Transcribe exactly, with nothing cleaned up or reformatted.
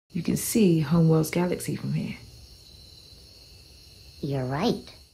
You can see Homeworld's galaxy from here. You're right.